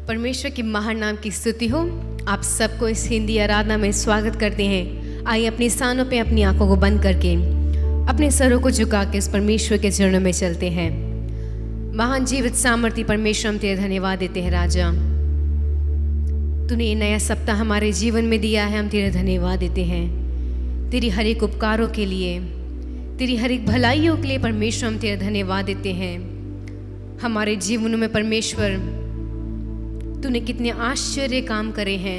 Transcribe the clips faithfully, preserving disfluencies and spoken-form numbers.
परमेश्वर के महान नाम की स्तुति हो। आप सबको इस हिंदी आराधना में स्वागत करते हैं। आइए अपने स्थानों पे अपनी आंखों को बंद करके अपने सरों को झुका के इस परमेश्वर के चरणों में चलते हैं। महान जीवित सामर्थ्य परमेश्वर, हम तेरे धन्यवाद देते हैं राजा। तूने ये नया सप्ताह हमारे जीवन में दिया है, हम तेरे धन्यवाद देते हैं। तेरी हर एक उपकारों के लिए, तेरी हर एक भलाइयों के लिए परमेश्वर, हम तेरे धन्यवाद देते हैं। हमारे जीवनों में परमेश्वर तूने कितने आश्चर्य काम करे हैं,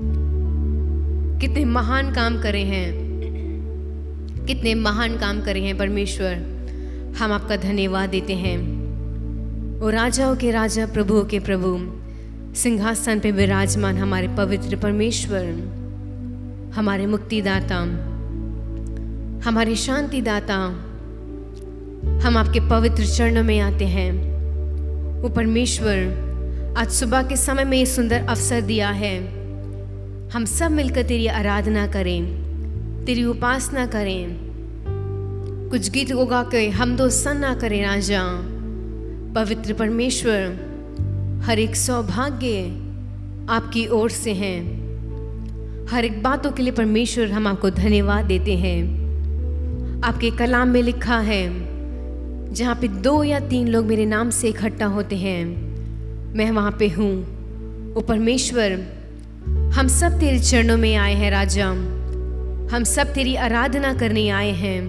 कितने महान काम करे हैं, कितने महान काम करे हैं परमेश्वर। हम आपका धन्यवाद देते हैं। ओ राजाओं के राजा, प्रभुओं के प्रभु, सिंहासन पे विराजमान हमारे पवित्र परमेश्वर, हमारे मुक्तिदाता, हमारे शांतिदाता, हम आपके पवित्र चरणों में आते हैं। वो परमेश्वर, आज सुबह के समय में ये सुंदर अवसर दिया है, हम सब मिलकर तेरी आराधना करें, तेरी उपासना करें, कुछ गीत गा के हम दो सन्ना करें राजा। पवित्र परमेश्वर, हर एक सौभाग्य आपकी ओर से हैं। हर एक बातों के लिए परमेश्वर हम आपको धन्यवाद देते हैं। आपके कलाम में लिखा है, जहाँ पे दो या तीन लोग मेरे नाम से इकट्ठा होते हैं, मैं वहाँ पे हूँ। ओ परमेश्वर, हम सब तेरे चरणों में आए हैं राजा। हम सब तेरी आराधना करने आए हैं।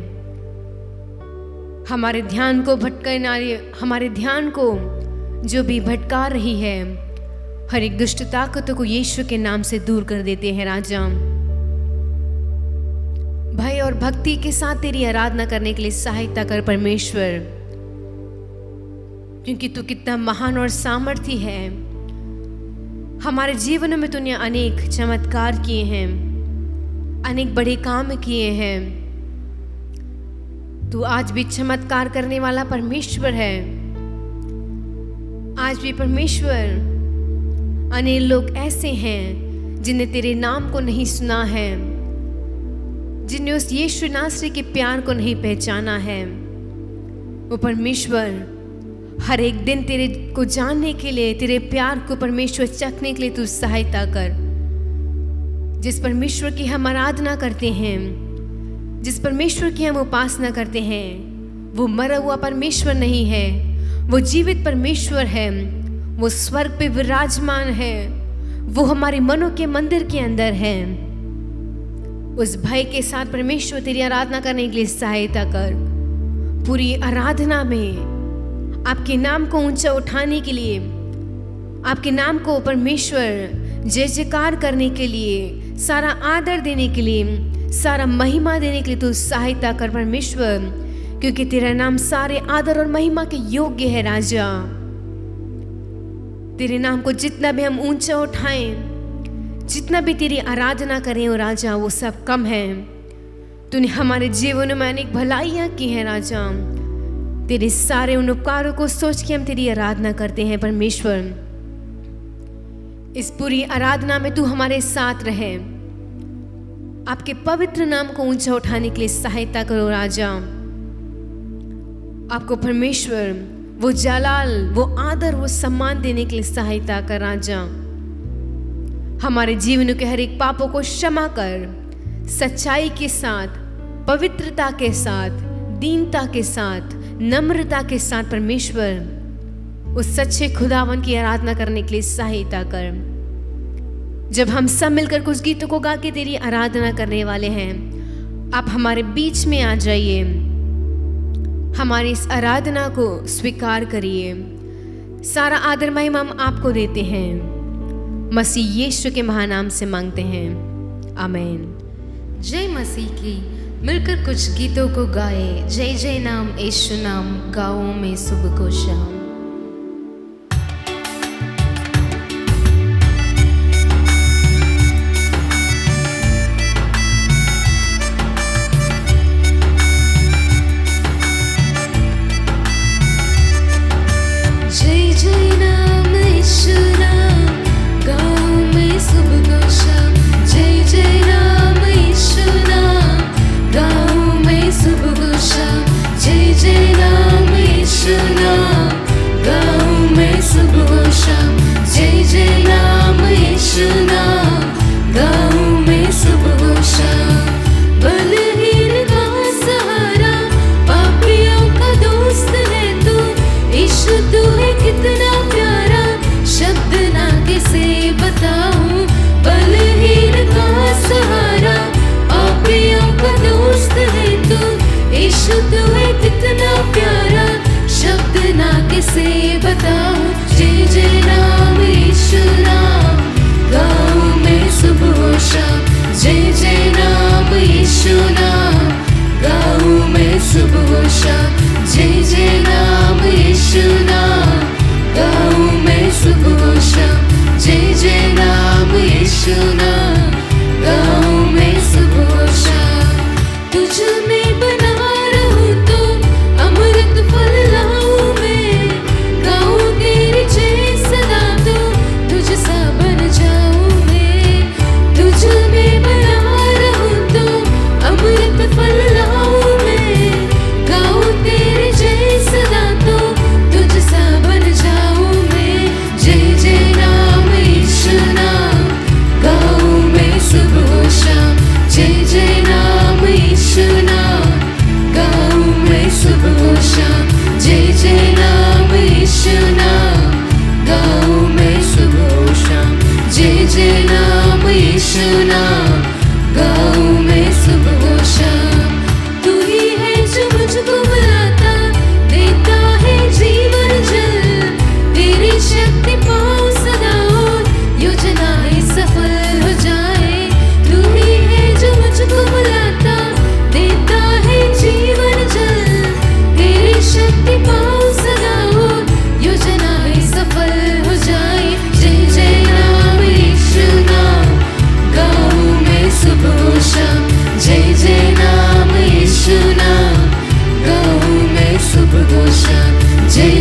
हमारे ध्यान को भटकाने, हमारे ध्यान को जो भी भटका रही है, हर एक दुष्ट ताकतों को यीशु के नाम से दूर कर देते हैं राजा। भय और भक्ति के साथ तेरी आराधना करने के लिए सहायता कर परमेश्वर, क्योंकि तू कितना महान और सामर्थी है। हमारे जीवन में तूने अनेक चमत्कार किए हैं, अनेक बड़े काम किए हैं। तू आज भी चमत्कार करने वाला परमेश्वर है। आज भी परमेश्वर, अनेक लोग ऐसे हैं जिन्हें तेरे नाम को नहीं सुना है, जिन्हें उस यीशु नासरी के प्यार को नहीं पहचाना है। वो परमेश्वर, हर एक दिन तेरे को जानने के लिए, तेरे प्यार को परमेश्वर चखने के लिए तू सहायता कर। जिस परमेश्वर की हम आराधना करते हैं, जिस परमेश्वर की हम उपासना करते हैं, वो मरा हुआ परमेश्वर नहीं है, वो जीवित परमेश्वर है। वो स्वर्ग पे विराजमान है, वो हमारे मनों के मंदिर के अंदर है। उस भय के साथ परमेश्वर तेरी आराधना करने के लिए सहायता कर। पूरी आराधना में आपके नाम को ऊंचा उठाने के लिए, आपके नाम को परमेश्वर जय जयकार करने के लिए, सारा आदर देने के लिए, सारा महिमा देने के लिए तू सहायता कर परमेश्वर, क्योंकि तेरा नाम सारे आदर और महिमा के योग्य है राजा। तेरे नाम को जितना भी हम ऊंचा उठाएं, जितना भी तेरी आराधना करें ओ राजा, वो सब कम है। तूने हमारे जीवन में अनेक भलाइयाँ की हैं राजा। तेरे सारे उन उपकारों को सोच के हम तेरी आराधना करते हैं परमेश्वर। इस पूरी आराधना में तू हमारे साथ रहे, आपके पवित्र नाम को ऊंचा उठाने के लिए सहायता करो राजा। आपको परमेश्वर वो जलाल, वो आदर, वो सम्मान देने के लिए सहायता कर राजा। हमारे जीवन के हर एक पापों को क्षमा कर, सच्चाई के साथ, पवित्रता के साथ, दीनता के साथ, नम्रता के साथ परमेश्वर उस सच्चे खुदावन की आराधना करने के लिए सहायता कर। जब हम सब मिलकर कुछ गीतों को गा के तेरी आराधना करने वाले हैं, आप हमारे बीच में आ जाइए, हमारी इस आराधना को स्वीकार करिए। सारा आदर महिमा हम आपको देते हैं, मसीह यीशु के महानाम से मांगते हैं, आमीन। जय मसीह की। मिलकर कुछ गीतों को गाए। जय जय नाम यीशु नाम, गाँवों में सुबह को शाम। जय जय नाम यीशु नाम, गाँवों में सुबह को शाम। जय जय नाम यीशु नाम, गाँवों में सुबह को शाम। जय जय नाम यीशु नाम,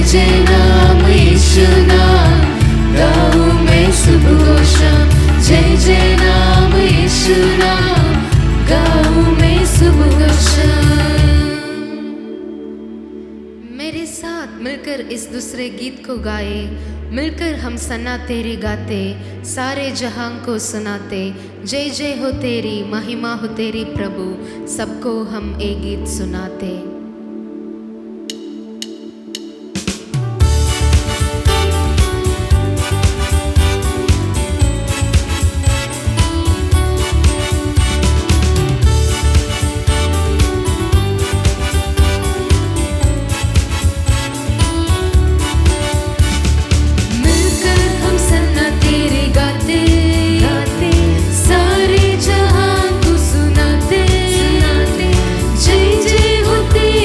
जय नाम यीशु नाम गाऊं मैं सुबह और शाम। जय जय नाम यीशु नाम गाऊं मैं सुबह और शाम। मेरे साथ मिलकर इस दूसरे गीत को गाए, मिलकर हम सना तेरे गाते, सारे जहां को सुनाते। जय जय हो तेरी, महिमा हो तेरी प्रभु, सबको हम एक गीत सुनाते। सारे जहां को सुनाते, सुनाते। जय जय हो तेरी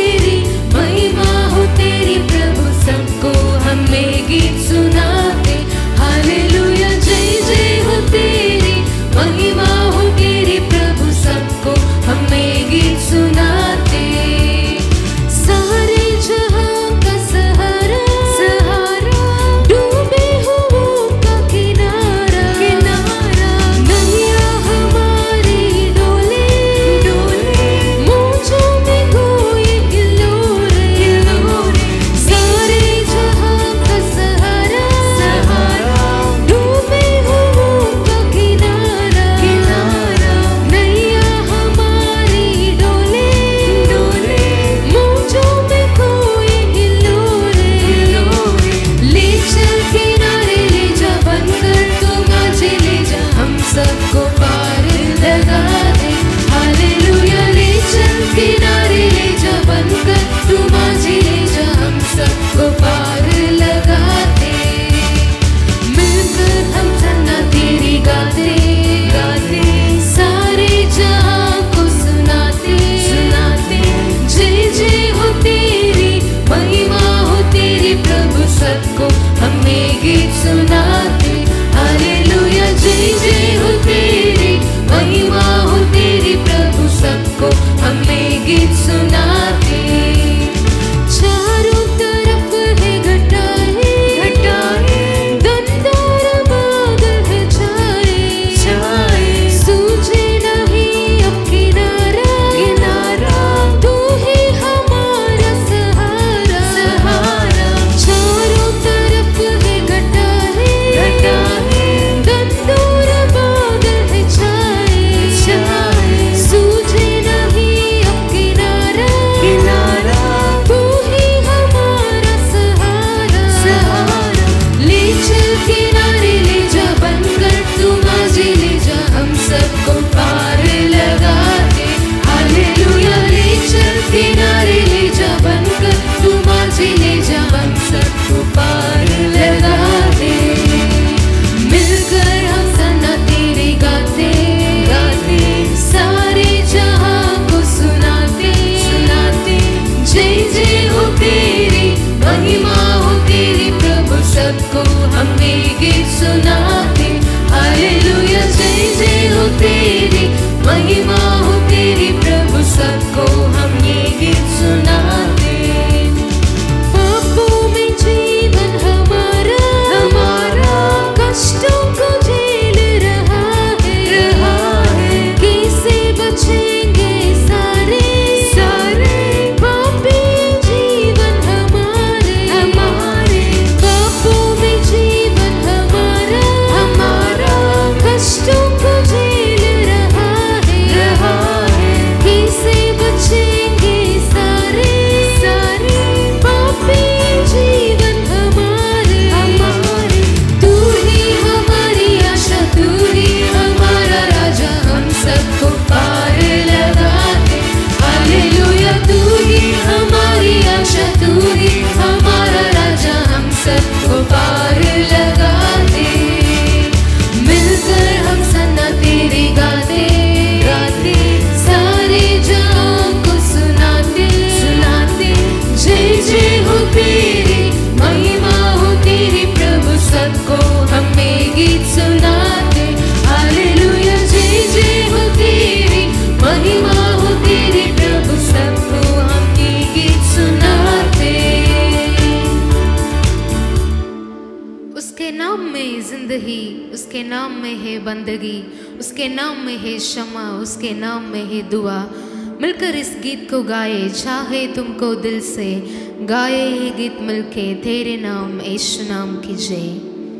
जिंदगी, उसके नाम में है बंदगी, उसके नाम में है क्षमा, उसके नाम में है दुआ। मिलकर इस गीत को गाए, चाहे तुमको दिल से, गाए ये गीत मिलके, तेरे नाम यीशु नाम की जय।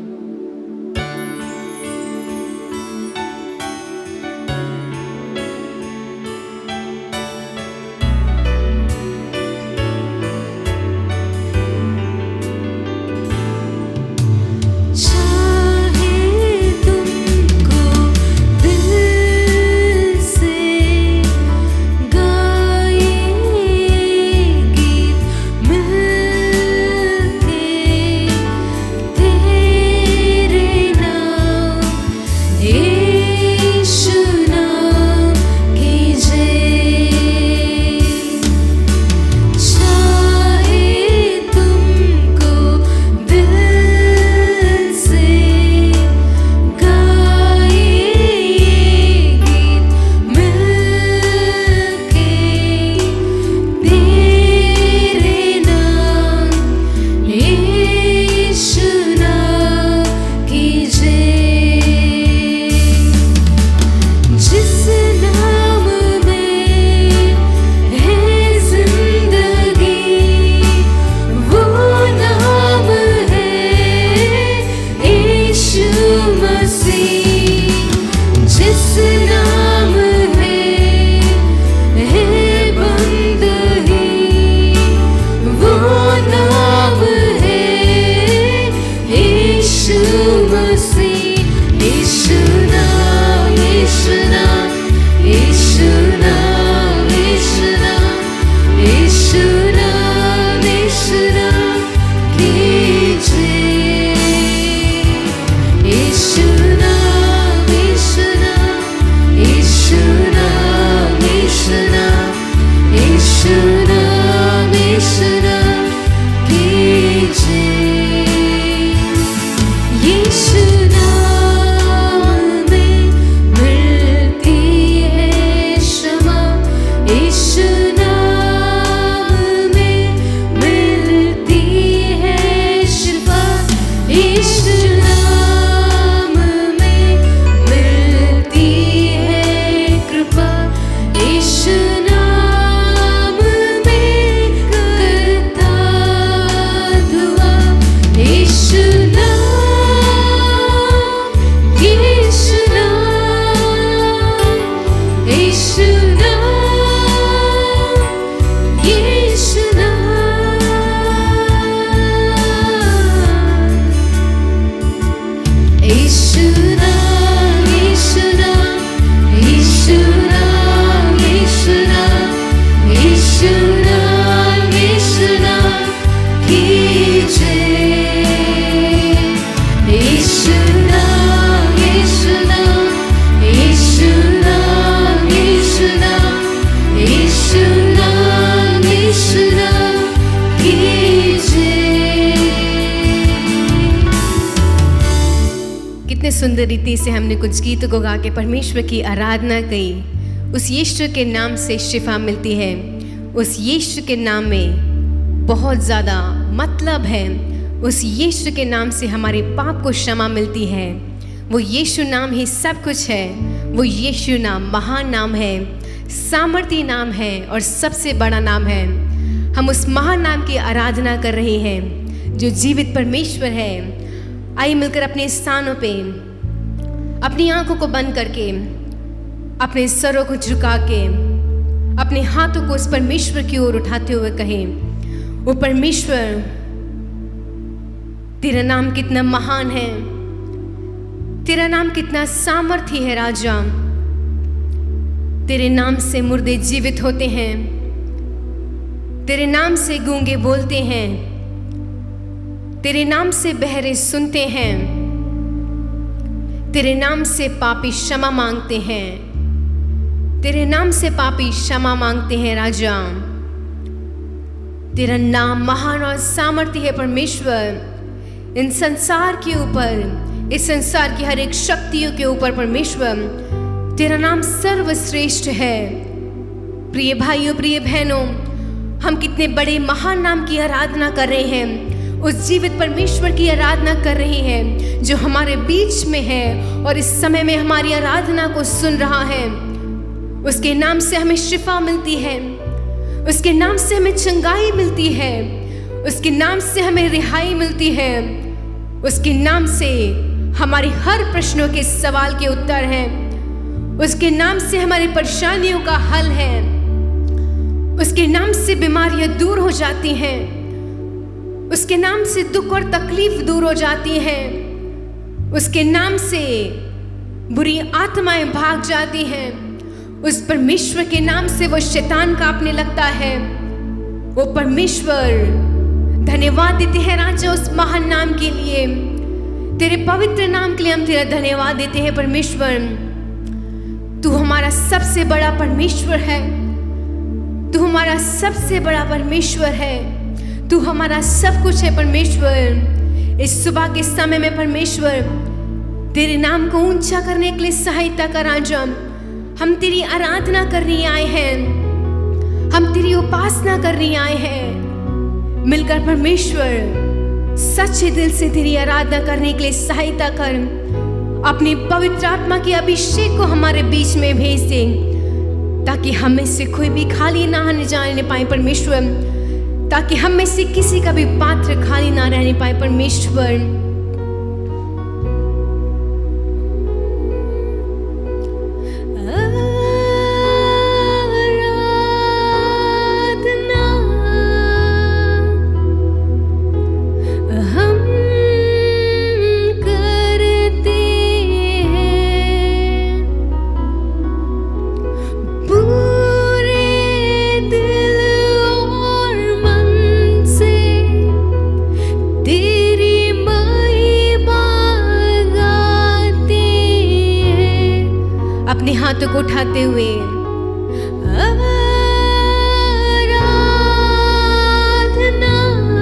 सुंदर रीति से हमने कुछ गीतों को गा के परमेश्वर की आराधना की। उस यीशु के नाम से शिफा मिलती है, उस यीशु के नाम में बहुत ज़्यादा मतलब है, उस यीशु के नाम से हमारे पाप को क्षमा मिलती है। वो यीशु नाम ही सब कुछ है, वो यीशु नाम महान नाम है, सामर्थी नाम है और सबसे बड़ा नाम है। हम उस महान नाम की आराधना कर रहे हैं जो जीवित परमेश्वर है। आइए मिलकर अपने स्थानों पे अपनी आंखों को बंद करके, अपने सरों को झुका के, अपने हाथों को उस परमेश्वर की ओर उठाते हुए कहें, वो परमेश्वर तेरा नाम कितना महान है, तेरा नाम कितना सामर्थी है राजा। तेरे नाम से मुर्दे जीवित होते हैं, तेरे नाम से गूंगे बोलते हैं, तेरे नाम से बहरे सुनते हैं, तेरे नाम से पापी क्षमा मांगते हैं, तेरे नाम से पापी क्षमा मांगते हैं राजा। तेरा नाम महान और सामर्थ्य है परमेश्वर। इन संसार के ऊपर, इस संसार की हर एक शक्तियों के ऊपर परमेश्वर तेरा नाम सर्वश्रेष्ठ है। प्रिय भाइयों, प्रिय बहनों, हम कितने बड़े महान नाम की आराधना कर रहे हैं, उस जीवित परमेश्वर की आराधना कर रहे हैं जो हमारे बीच में है और इस समय में हमारी आराधना को सुन रहा है। उसके नाम से हमें शिफा मिलती है, उसके नाम से हमें चंगाई मिलती है, उसके नाम से हमें रिहाई मिलती है, उसके नाम से हमारे हर प्रश्नों के सवाल के उत्तर हैं, उसके नाम से हमारी परेशानियों का हल है, उसके नाम से बीमारियां दूर हो जाती हैं, उसके नाम से दुख और तकलीफ दूर हो जाती हैं, उसके नाम से बुरी आत्माएं भाग जाती हैं, उस परमेश्वर के नाम से वो शैतान कांपने लगता है। वो परमेश्वर, धन्यवाद देते हैं राजा उस महान नाम के लिए, तेरे पवित्र नाम के लिए हम तेरा धन्यवाद देते हैं। परमेश्वर, तू हमारा सबसे बड़ा परमेश्वर है, तू हमारा सबसे बड़ा परमेश्वर है, तू हमारा सब कुछ है। परमेश्वर, इस सुबह के समय में परमेश्वर तेरे नाम को ऊंचा करने के लिए सहायता कर राजा। हम तेरी आराधना करने आए हैं, हम तेरी उपासना करने आए हैं। मिलकर परमेश्वर सच्चे दिल से तेरी आराधना करने के लिए सहायता कर। अपनी पवित्र आत्मा की अभिषेक को हमारे बीच में भेज दे, ताकि हम में से कोई भी खाली ना जाने पाए परमेश्वर, ताकि हम में से किसी का भी पात्र खाली ना रहने पाए परमेश्वर। हाथों को उठाते हुए आराधना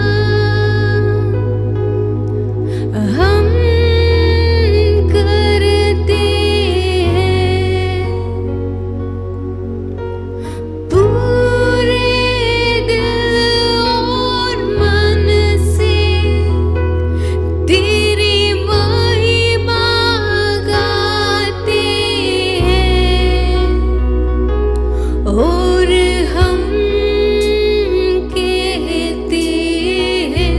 हम करते हैं, पूरे दिल और मन से तेरी महिमा गाते हैं। और हम कहते हैं,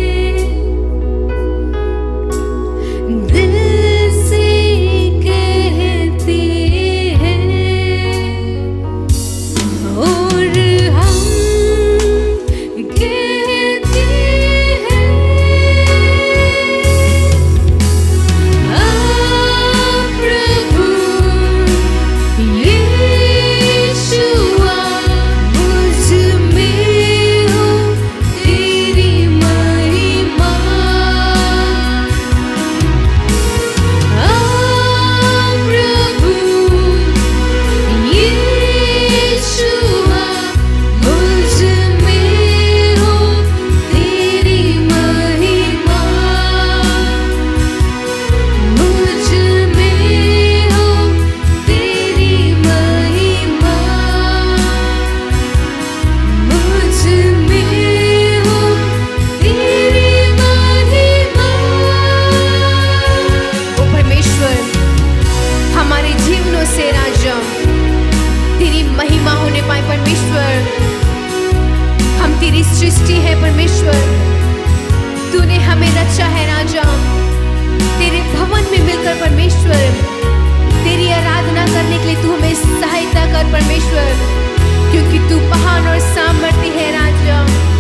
दिल से कहते हैं, और हम कहते हैं, आ प्रभु यीशुआ मुझ में हो तेरी महिमा। आ प्रभु यीशुआ मुझ में हो तेरी महिमा, मुझ में हो तेरी महिमा, मुझ में हो तेरी महिमा। ओ परमेश्वर, हमारे जीवनों से राजा तेरी महिमा होने पाए परमेश्वर। हम तेरी सृष्टि है परमेश्वर, तूने हमें रचा है राजा। तेरे भवन में मिलकर परमेश्वर तेरी आराधना करने के लिए तू हमें सहायता कर परमेश्वर, क्योंकि तू महान और सामर्थी है राजा।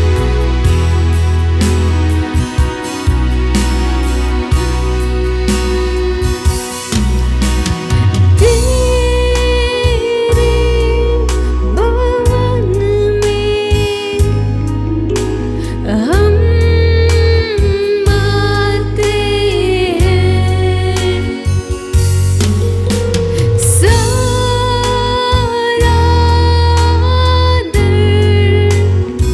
तेरे भवन में हम आते हैं, सारा दर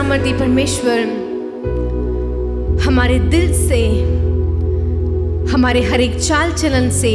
सर्वसमर्थी परमेश्वर हमारे दिल से, हमारे हर एक चाल चलन से,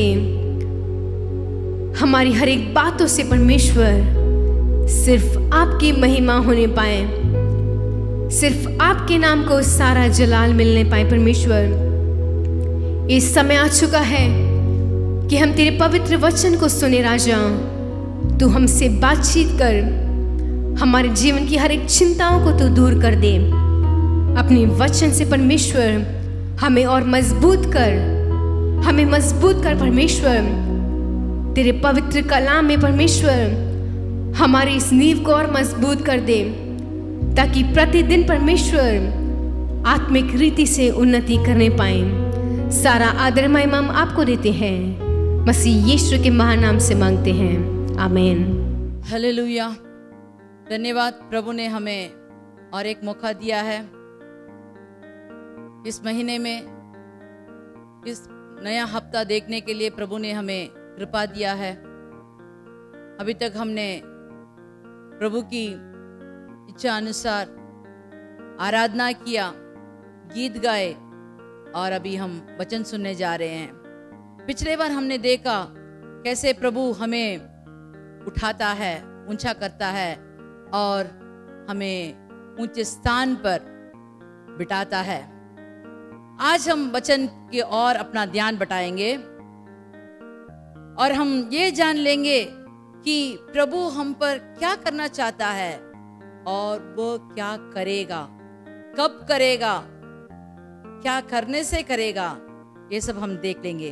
हमारी हर एक बातों से परमेश्वर सिर्फ आपकी महिमा होने पाए, सिर्फ आपके नाम को सारा जलाल मिलने पाए। परमेश्वर इस समय आ चुका है कि हम तेरे पवित्र वचन को सुने। राजा, तू हमसे बातचीत कर, हमारे जीवन की हर एक चिंताओं को तू दूर कर दे। अपने वचन से परमेश्वर हमें और मजबूत कर, हमें मजबूत कर परमेश्वर। तेरे पवित्र कलाम में परमेश्वर हमारी इस नींव को और मजबूत कर दे, ताकि प्रतिदिन परमेश्वर आत्मिक रीति से उन्नति करने पाए। सारा आदर महिमा हम आपको देते हैं, मसीह यीशु के महान नाम से मांगते हैं, आमीन। हालेलुया। धन्यवाद, प्रभु ने हमें और एक मौका दिया है इस महीने में, इस नया हफ्ता देखने के लिए प्रभु ने हमें कृपा दिया है। अभी तक हमने प्रभु की इच्छा अनुसार आराधना किया, गीत गाए और अभी हम वचन सुनने जा रहे हैं। पिछले बार हमने देखा कैसे प्रभु हमें उठाता है, ऊंचा करता है और हमें ऊंचे स्थान पर बिठाता है। आज हम वचन की ओर अपना ध्यान बटाएंगे और हम ये जान लेंगे कि प्रभु हम पर क्या करना चाहता है और वो क्या करेगा, कब करेगा, क्या करने से करेगा, ये सब हम देख लेंगे।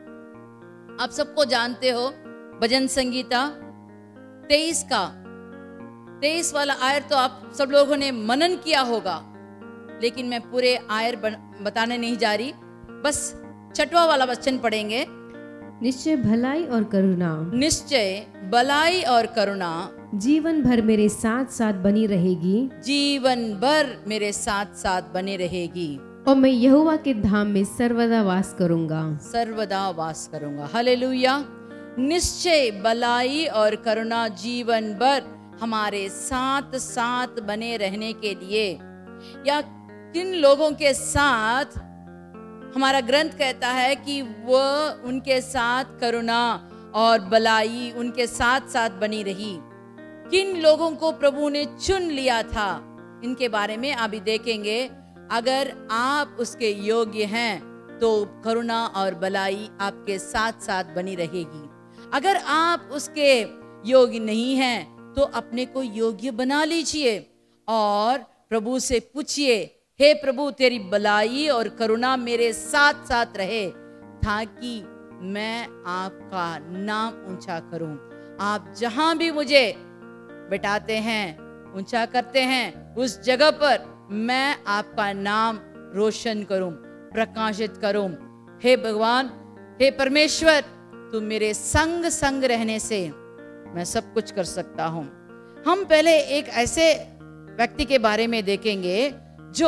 आप सबको जानते हो भजन संगीता तेईस का तेईस वाला आयत तो आप सब लोगों ने मनन किया होगा, लेकिन मैं पूरे आयत बताने नहीं जा रही, बस छठवां वाला वचन पढ़ेंगे। निश्चय भलाई और करुणा, निश्चय भलाई और करुणा जीवन भर मेरे साथ साथ बनी रहेगी, जीवन भर मेरे साथ साथ बनी रहेगी, और मैं यहोवा के धाम में सर्वदा वास करूंगा, सर्वदा वास करूंगा। हालेलुया। निश्चय भलाई और करुणा जीवन भर हमारे साथ साथ बने रहने के लिए, या किन लोगों के साथ हमारा ग्रंथ कहता है कि वह उनके साथ करुणा और भलाई उनके साथ साथ बनी रही। किन लोगों को प्रभु ने चुन लिया था, इनके बारे में अभी देखेंगे। अगर आप उसके योग्य हैं तो करुणा और भलाई आपके साथ साथ बनी रहेगी। अगर आप उसके योग्य नहीं हैं तो अपने को योग्य बना लीजिए और प्रभु से पूछिए, हे प्रभु तेरी भलाई और करुणा मेरे साथ साथ रहे, ताकि मैं आपका नाम ऊंचा करूं। आप जहां भी मुझे बिठाते हैं, ऊंचा करते हैं, उस जगह पर मैं आपका नाम रोशन करूं, प्रकाशित करूं। हे भगवान, हे परमेश्वर, तू मेरे संग संग रहने से मैं सब कुछ कर सकता हूं। हम पहले एक ऐसे व्यक्ति के बारे में देखेंगे जो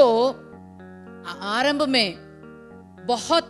आरंभ में बहुत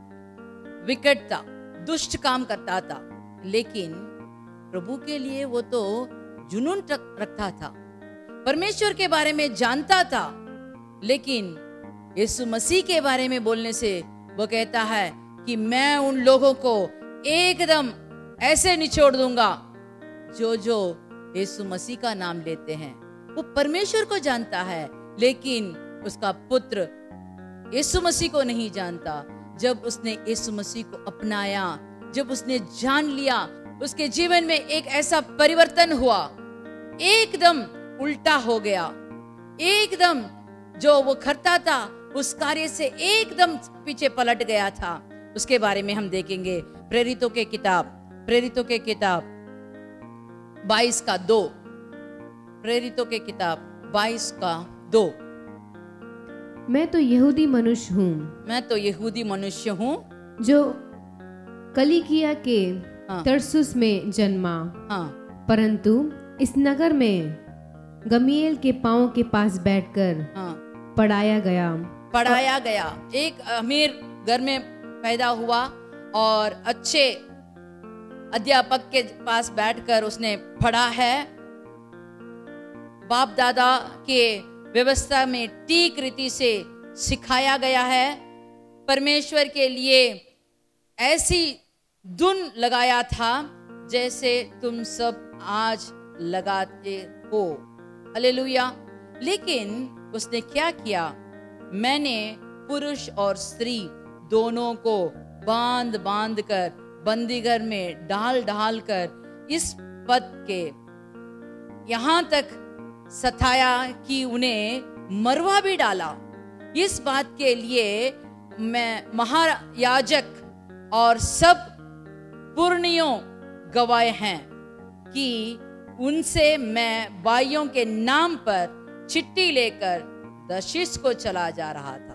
विकट था, दुष्ट काम करता था, लेकिन प्रभु के लिए वो तो जुनून रखता था, परमेश्वर के बारे में जानता था, लेकिन यीशु मसीह के बारे में बोलने से वो कहता है कि मैं उन लोगों को एकदम ऐसे निचोड़ दूंगा जो जो यीशु मसीह का नाम लेते हैं। वो परमेश्वर को जानता है, लेकिन उसका पुत्र यीशु मसीह को नहीं जानता। जब उसने यीशु मसीह को अपनाया, जब उसने जान लिया, उसके जीवन में एक ऐसा परिवर्तन हुआ, एकदम उल्टा हो गया। एकदम जो वो करता था उस कार्य से एकदम पीछे पलट गया था। उसके बारे में हम देखेंगे प्रेरितों के किताब प्रेरितों के किताब बाईस का दो प्रेरितों के किताब बाईस का दो। मैं तो यहूदी मनुष्य हूँ मैं तो यहूदी मनुष्य हूँ जो कलिकिया के हाँ। तरसुस में जन्मा, हाँ। परंतु इस नगर में गमीएल के पांव के पास बैठकर हाँ। पढ़ाया गया पढ़ाया गया। एक अमीर घर में पैदा हुआ और अच्छे अध्यापक के पास बैठकर उसने पढ़ा है। बाप दादा के व्यवस्था में ठीक रीति से सिखाया गया है। परमेश्वर के लिए ऐसी धुन लगाया था जैसे तुम सब आज लगाते हो। हालेलुया। लेकिन उसने क्या किया? मैंने पुरुष और स्त्री दोनों को बांध बांध कर बंदीघर में डाल डाल कर इस पद के यहां तक सताया कि उन्हें मरवा भी डाला। इस बात के लिए मैं महायाजक और सब पुरनियों गवाह हैं कि उनसे मैं भाइयों के नाम पर चिट्ठी लेकर दर्शिश को चला जा रहा था।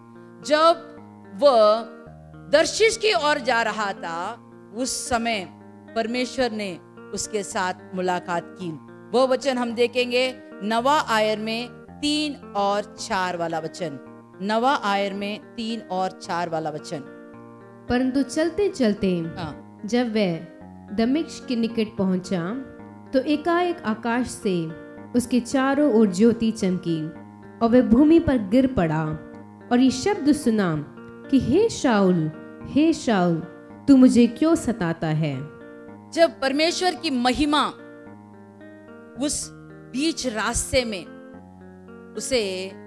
जब वह दर्शिश की ओर जा रहा था, उस समय परमेश्वर ने उसके साथ मुलाकात की। वो वचन हम देखेंगे नवा आयर में तीन और चार वाला वचन। नवा आयर में तीन और चार वाला वचन। परंतु चलते चलते हाँ। जब वह दमिश्क के निकट पहुंचा तो एकाएक आकाश से उसके चारों ओर ज्योति चमकी और वह भूमि पर गिर पड़ा और ये शब्द सुना कि हे शाऊल, हे शाऊल, तू मुझे क्यों सताता है। जब परमेश्वर की महिमा उस बीच रास्ते में उसे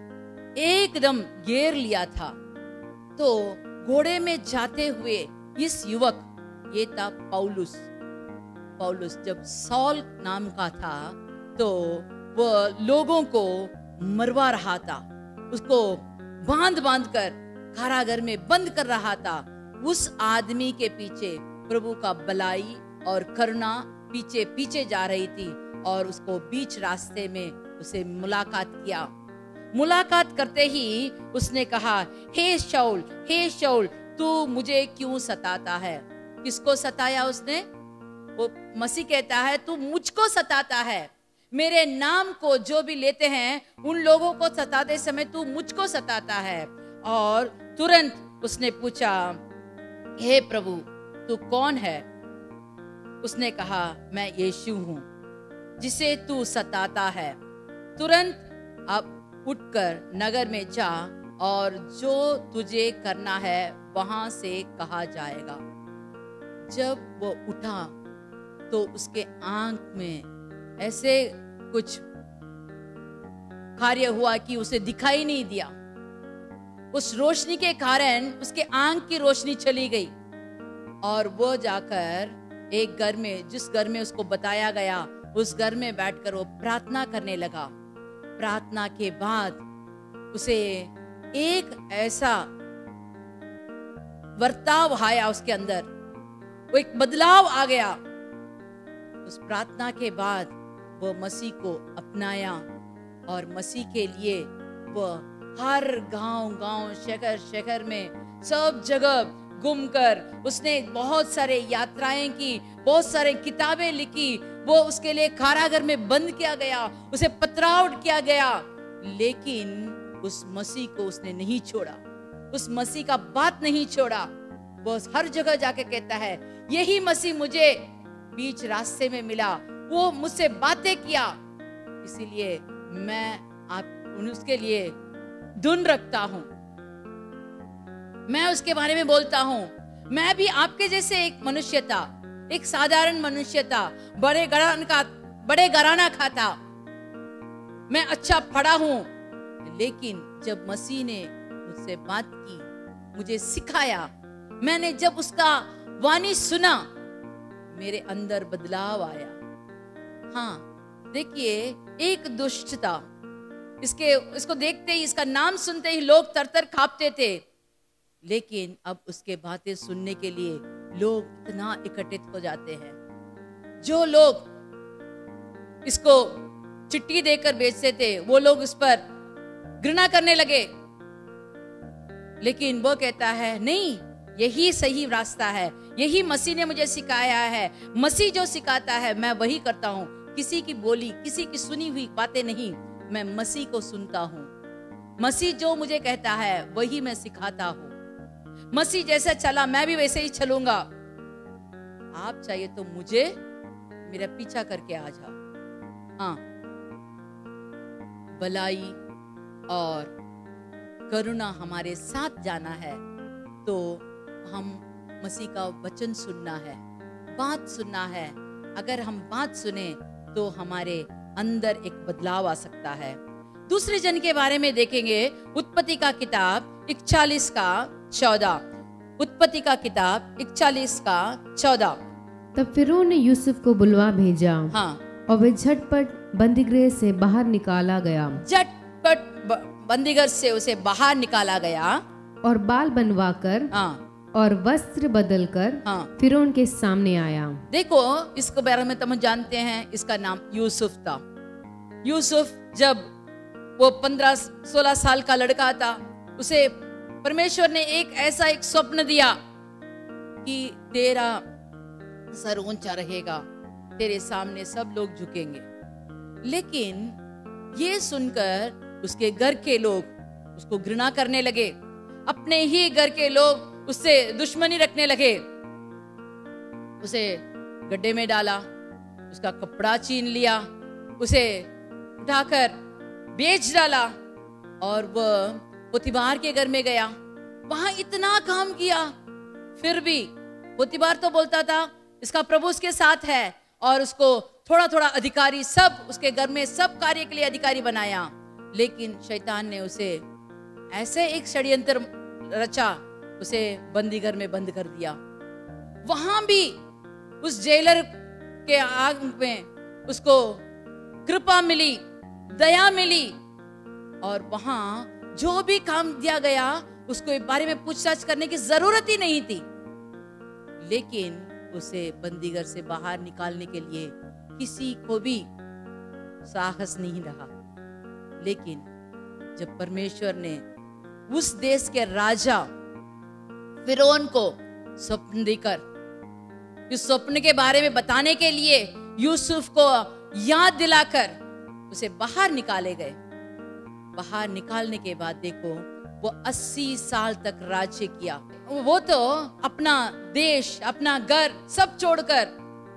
एकदम घेर लिया था, तो घोड़े में जाते हुए इस युवक, ये था पौलुस। पौलुस जब सौल नाम का था तो वह लोगों को मरवा रहा था, उसको बांध बांध कर कारागार में बंद कर रहा था। उस आदमी के पीछे प्रभु का भलाई और करुणा पीछे पीछे जा रही थी और उसको बीच रास्ते में उसे मुलाकात किया। मुलाकात करते ही उसने कहा, हे शाऊल, हे शाऊल, तू मुझे क्यों सताता है। किसको सताया उसने? वो मसीह कहता है, तू मुझको सताता है। मेरे नाम को जो भी लेते हैं उन लोगों को सताते समय तू मुझको सताता है। और तुरंत उसने पूछा, हे प्रभु, तू कौन है? उसने कहा, मैं यीशु हूं जिसे तू सताता है। तुरंत अब उठकर नगर में जा और जो तुझे करना है वहां से कहा जाएगा। जब वो उठा तो उसके आंख में ऐसे कुछ कार्य हुआ कि उसे दिखाई नहीं दिया। उस रोशनी के कारण उसके आंख की रोशनी चली गई और वो जाकर एक घर में, जिस घर में उसको बताया गया, उस घर में बैठकर वो प्रार्थना करने लगा। प्रार्थना के बाद उसे एक ऐसा वर्ताव आया उसके अंदर, वो एक बदलाव आ गया। उस प्रार्थना के बाद वो मसीह को अपनाया और मसीह के लिए वह हर गांव गांव शहर शहर में सब जगह घूमकर उसने बहुत सारे यात्राएं की, बहुत सारे किताबें लिखी। वो उसके लिए कारागार में बंद किया गया, उसे पथराव किया गया, लेकिन उस मसीह को उसने नहीं छोड़ा, उस मसीह का बात नहीं छोड़ा। वो हर जगह जाके कहता है, यही मसीह मुझे बीच रास्ते में मिला, वो मुझसे बातें किया, इसीलिए मैं आप उसके लिए धुन रखता हूं, मैं उसके बारे में बोलता हूं। मैं भी आपके जैसे एक मनुष्य था, एक साधारण मनुष्य था, बड़े घराना का बड़े घराना खाता, मैं अच्छा पढ़ा हूं, लेकिन जब मसीह ने मुझसे बात की, मुझे सिखाया, मैंने जब उसका वाणी सुना, मेरे अंदर बदलाव आया। हाँ, देखिए, एक दुष्ट था, इसके इसको देखते ही, इसका नाम सुनते ही लोग तरतर कांपते थे, लेकिन अब उसके बातें सुनने के लिए लोग इतना इकट्ठित हो जाते हैं। जो लोग इसको चिट्ठी देकर बेचते थे, वो लोग उस पर घृणा करने लगे, लेकिन वो कहता है, नहीं, यही सही रास्ता है, यही मसीह ने मुझे सिखाया है। मसीह जो सिखाता है मैं वही करता हूँ, किसी की बोली, किसी की सुनी हुई बातें नहीं, मैं मसीह को सुनता हूँ। मसीह जो मुझे कहता है वही मैं सिखाता हूँ। मसीह जैसा चला मैं भी वैसे ही चलूंगा। आप चाहिए तो मुझे मेरा पीछा करके आ जाओ। हाँ, भलाई और करुणा हमारे साथ जाना है, तो हम मसीह का वचन सुनना है, बात सुनना है। अगर हम बात सुने तो हमारे अंदर एक बदलाव आ सकता है। दूसरे जन के बारे में देखेंगे, उत्पत्ति का किताब इकतालीस का चौदह। उत्पत्ति का किताब इकतालीस का चौदह। तब फिरौन ने यूसुफ को बुलवा भेजा, हाँ, और वे झटपट बंदीगृह से बाहर निकाला गया, झटपट बंदीगृह से उसे बाहर निकाला गया, और बाल बनवाकर हाँ, और वस्त्र बदलकर हाँ। फिरौन के सामने आया। देखो, इसके बारे में तुम जानते हैं, इसका नाम यूसुफ था। यूसुफ जब वो पंद्रह सोलह साल का लड़का था, उसे परमेश्वर ने एक ऐसा एक स्वप्न दिया कि तेरा सर ऊंचा रहेगा, तेरे सामने सब लोग झुकेंगे। लेकिन ये सुनकर उसके घर के लोग उसको घृणा करने लगे, अपने ही घर के लोग उससे दुश्मनी रखने लगे। उसे गड्ढे में डाला, उसका कपड़ा छीन लिया, उसे उठाकर बेच डाला, और वह पोतीबार के घर में गया। वहां इतना काम किया, फिर भी पोतीबार तो बोलता था इसका प्रभु उसके साथ है, और उसको थोड़ा थोड़ा अधिकारी, सब उसके घर में सब कार्य के लिए अधिकारी बनाया। लेकिन शैतान ने उसे ऐसे एक षड्यंत्र रचा, उसे बंदीघर में बंद कर दिया। वहां भी उस जेलर के आग में उसको कृपा मिली, दया मिली, और वहां जो भी काम दिया गया उसको इस बारे में पूछताछ करने की जरूरत ही नहीं थी। लेकिन उसे बंदीघर से बाहर निकालने के लिए किसी को भी साहस नहीं रहा। लेकिन जब परमेश्वर ने उस देश के राजा फिरौन को स्वप्न देकर, इस स्वप्न के बारे में बताने के लिए यूसुफ को याद दिलाकर उसे बाहर निकाले गए। बाहर निकालने के बाद देखो, वो अस्सी साल तक राज्य किया। वो तो अपना देश, अपना घर सब छोड़कर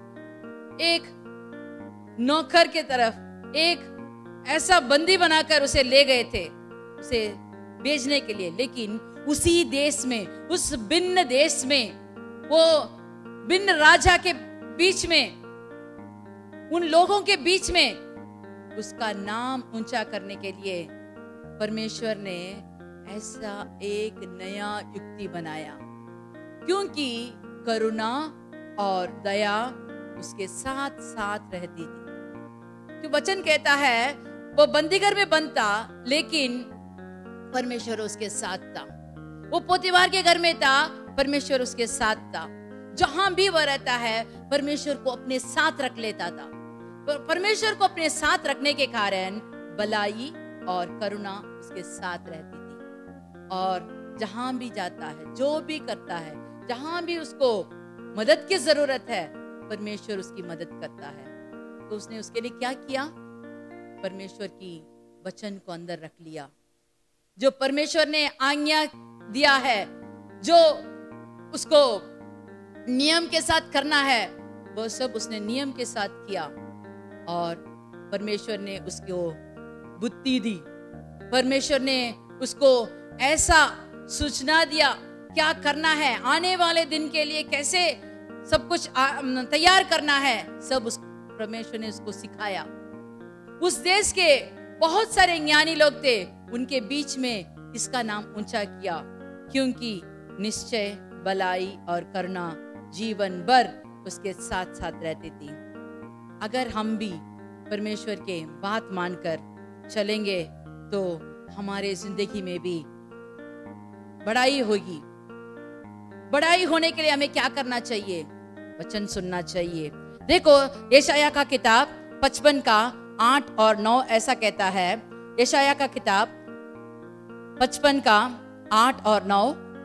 एक नौकर के तरफ, एक ऐसा बंदी बनाकर उसे ले गए थे, उसे बेचने के लिए। लेकिन उसी देश में, उस भिन्न देश में, वो भिन्न राजा के बीच में, उन लोगों के बीच में उसका नाम ऊंचा करने के लिए परमेश्वर ने ऐसा एक नया युक्ति बनाया, क्योंकि करुणा और दया उसके साथ साथ रहती थी। तो वचन कहता है वो बंदीघर में बंद था, लेकिन परमेश्वर उसके साथ था। वो पोतीबार के घर में था, परमेश्वर उसके साथ था। जहां भी वह रहता है, परमेश्वर को अपने साथ रख लेता था। परमेश्वर को अपने साथ रखने के कारण भलाई और करुणा उसके साथ रहती थी। और जहां भी जाता है, जो भी करता है, जहां भी उसको मदद की जरूरत है, परमेश्वर उसकी मदद करता है। तो उसने उसके लिए क्या किया? परमेश्वर की वचन को अंदर रख लिया। जो परमेश्वर ने आज्ञा दिया है, जो उसको नियम के साथ करना है, वो सब उसने नियम के साथ किया। और परमेश्वर ने उसको बुद्धि दी, परमेश्वर ने उसको ऐसा सूचना दिया क्या करना है, आने वाले दिन के लिए कैसे सब कुछ तैयार करना है, सब उस परमेश्वर ने उसको सिखाया। उस देश के बहुत सारे ज्ञानी लोग थे, उनके बीच में इसका नाम ऊंचा किया, क्योंकि निश्चय भलाई और करुणा जीवन भर उसके साथ साथ रहती थी। अगर हम भी परमेश्वर के बात मानकर चलेंगे तो हमारे जिंदगी में भी बढ़ाई होगी। बढ़ाई होने के लिए हमें क्या करना चाहिए? वचन सुनना चाहिए। देखो, यशाया का किताब पचपन का आठ और नौ ऐसा कहता है। यशाया का किताब पचपन का आठ और नौ।